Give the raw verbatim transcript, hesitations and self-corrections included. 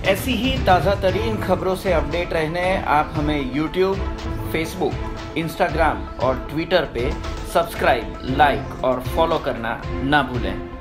ऐसी ही ताज़ा तरीन खबरों से अपडेट रहने आप हमें यूट्यूब, फेसबुक, इंस्टाग्राम और ट्विटर पे सब्सक्राइब, लाइक और फॉलो करना ना भूलें।